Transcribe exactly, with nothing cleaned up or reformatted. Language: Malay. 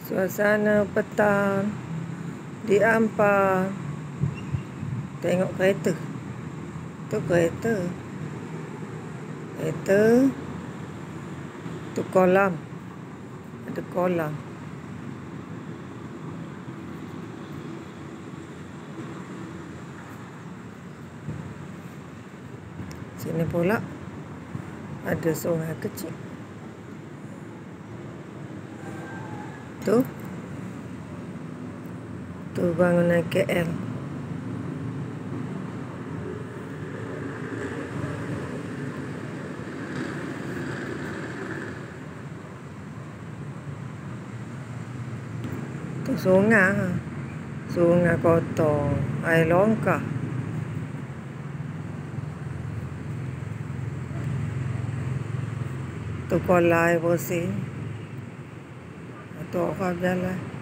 Suasana petang di Ampang. Tengok kereta. Tu kereta. Kereta. Tu kolam. Ada kolam. Sini pula ada sungai kecil. Tu. Tu bangunan K L. Tu sungai. Sungai kotor. Air longkang. Tu kolam air bersih. Tu orang jalan.